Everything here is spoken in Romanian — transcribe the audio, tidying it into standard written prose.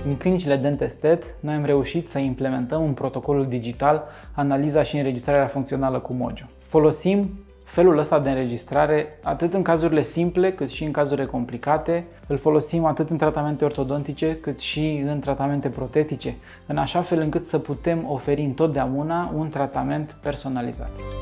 În clinicile Dentestet, noi am reușit să implementăm în protocolul digital analiza și înregistrarea funcțională cu Mojo. Folosim felul ăsta de înregistrare atât în cazurile simple cât și în cazurile complicate. Îl folosim atât în tratamente ortodontice cât și în tratamente protetice, în așa fel încât să putem oferi întotdeauna un tratament personalizat.